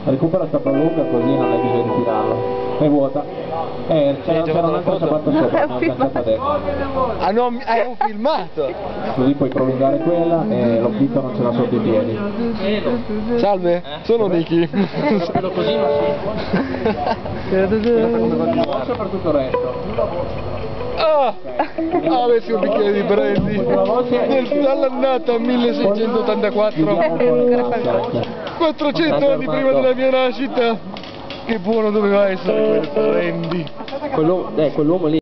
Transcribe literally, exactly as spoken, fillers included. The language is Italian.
Recupera sta prolunga così non hai bisogno di tirarlo. È vuota. Eh, c'era un'altra ciabatta sopra, no, agganciata adesso. Ah no, è un filmato! Così puoi prolungare quella e l'occhito non ce l'ha sotto i piedi. Salve, sono Nicky. Quello così ma sì. Forse per tutto il resto. Ah! Ah, avessi un bicchiere di brandy Nel- dall'annata milleseicentottantaquattro, quattrocento anni prima della mia nascita. Che buono doveva essere quel brandy. Quello, eh, quell'uomo lì